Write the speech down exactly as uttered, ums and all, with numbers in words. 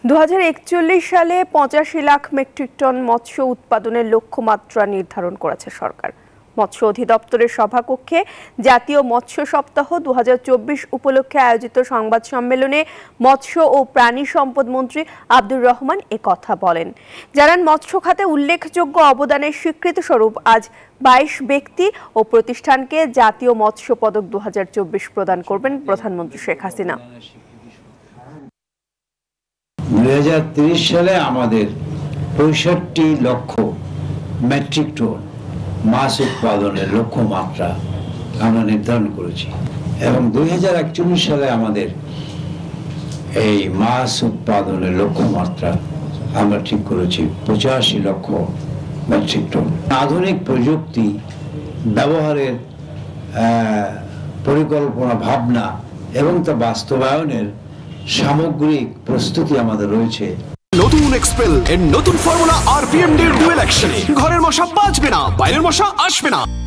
দু হাজার একচল্লিশ সালে পঁচাশি লাখ মেট্রিক টন মৎস্য উৎপাদনের লক্ষ্যমাত্রা নির্ধারণ করেছে সরকার। মৎস্য অধিদপ্তরের সভাকক্ষে জাতীয় মৎস্য সপ্তাহ দু হাজার চব্বিশ উপলক্ষে আয়োজিত সংবাদ সম্মেলনে মৎস্য ও প্রাণী সম্পদ মন্ত্রী আব্দুর রহমান এ কথা বলেন। জানান, মৎস্য খাতে উল্লেখযোগ্য অবদানের স্বীকৃতি স্বরূপ আজ বাইশ ব্যক্তি ও প্রতিষ্ঠানকে জাতীয় মৎস্য পদক দু হাজার চব্বিশ প্রদান করবেন প্রধানমন্ত্রী শেখ হাসিনা। দুই হাজার তিরিশ সালে আমাদের পঁয়ষট্টি লক্ষ মেট্রিক টন মাছ উৎপাদনের লক্ষ্যমাত্রা আমরা নির্ধারণ করেছি এবং দুই হাজার একচল্লিশ সালে আমাদের এই মাছ উৎপাদনের লক্ষ্যমাত্রা আমরা ঠিক করেছি পঁচাশি লক্ষ মেট্রিক টন। আধুনিক প্রযুক্তি ব্যবহারের পরিকল্পনা ভাবনা এবং তা বাস্তবায়নের সামগ্রিক প্রস্তুতি আমাদের রয়েছে। নতুন এক্সপেল এর নতুন ফর্মুলা আরপিএম ডি ডুয়েল অ্যাকশনে ঘরের মশা বাঁচবে না, বাইরের মশা আসবে না।